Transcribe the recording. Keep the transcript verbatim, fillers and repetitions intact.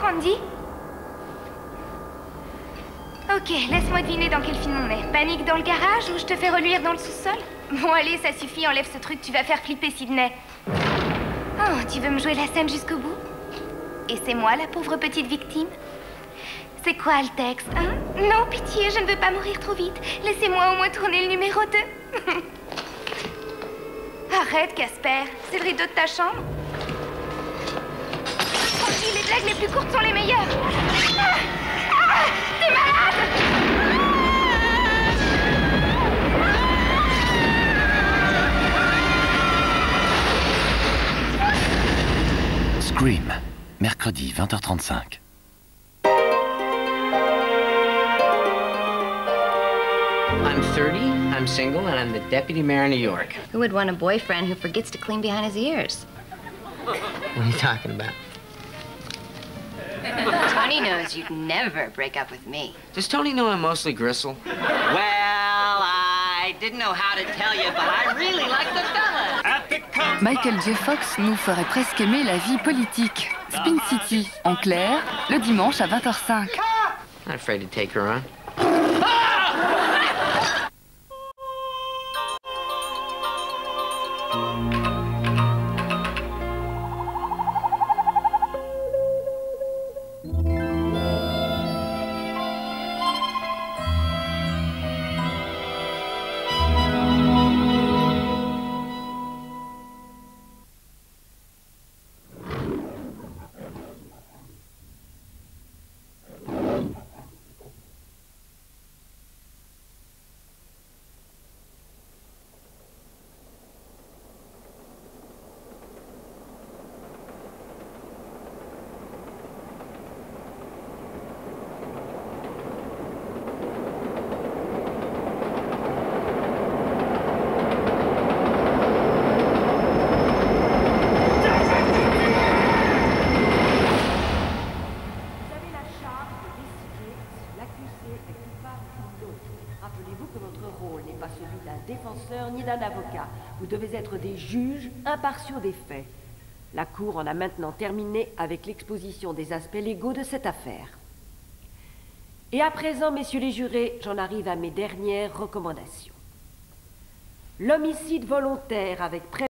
Andy? Ok, laisse-moi deviner dans quel film on est. Panique dans le garage ou je te fais reluire dans le sous-sol? Bon, allez, ça suffit, enlève ce truc, tu vas faire flipper Sydney. Oh, tu veux me jouer la scène jusqu'au bout? Et c'est moi la pauvre petite victime? C'est quoi le texte, hein? Non, pitié, je ne veux pas mourir trop vite. Laissez-moi au moins tourner le numéro deux. Arrête, Casper. C'est le rideau de ta chambre? Andy, les blagues les plus courtes sont les meilleures. Ah! Ah! T'es malade! Scream, mercredi vingt heures trente-cinq. I'm thirty, I'm single, and I'm the deputy mayor of New York. Who would want a boyfriend who forgets to clean behind his ears? What are you talking about? Tony knows you'd never break up with me. Does Tony know I'm mostly gristle? Well, I didn't know how to tell you, but I really like the fellas. Michael J. Fox nous ferait presque aimer la vie politique. Spin City, en clair, le dimanche à vingt heures cinq. Not afraid to take her on. Ni d'un avocat. Vous devez être des juges impartiaux des faits. La Cour en a maintenant terminé avec l'exposition des aspects légaux de cette affaire. Et à présent, messieurs les jurés, j'en arrive à mes dernières recommandations. L'homicide volontaire avec